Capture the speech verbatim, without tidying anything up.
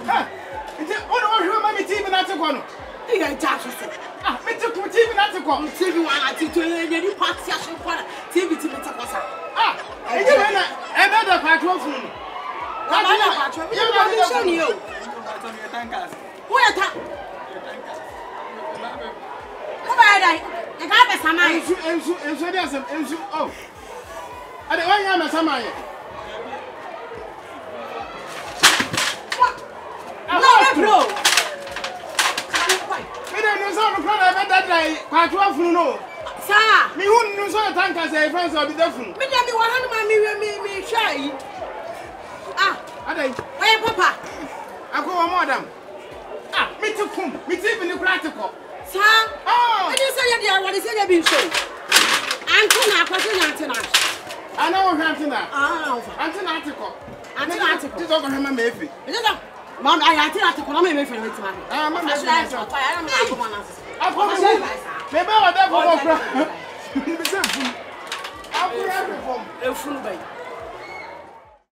Ha! Nti ono wo hwe ma me T V na te ko no. E ga ja so. Ah, me te ko T V na te ko. T V wa ati to ye ni party a so kwa T V ti me te ko sa. Ah, e je na e be da patro fun no. Na na patro. Ye ma ni show ni o. Wo ya ta. Ko ba dai. E ga be samai. Ensu ensu ensu dey asem ensu oh. Ade wan ya me samai. No, bro. Me dey no so no plan e be that dai patro fun no. Sir, me hu no so tanka say friends obi da fun. Me dey me wa hanu ma me me me hwa yi. Ah, Ade. Oye papa. Ako wa madam. Ah, me te kum, me T V ni kura te ko. Sir, oh, e dey say you dey what dey say you be show. Anko na akwase na ante na. Ana wo hwante na. Ah, ante na te ko. Ante na ate ko. Ti zo ko hema me efi. E dey Mom, I ante na ate ko na me me fe me ti ma. Ah, mama. I should have thought I am na ko na. Ako me. Me ba wa da ko ko kura. Me se fu. Ako ya me fom. E funu bai.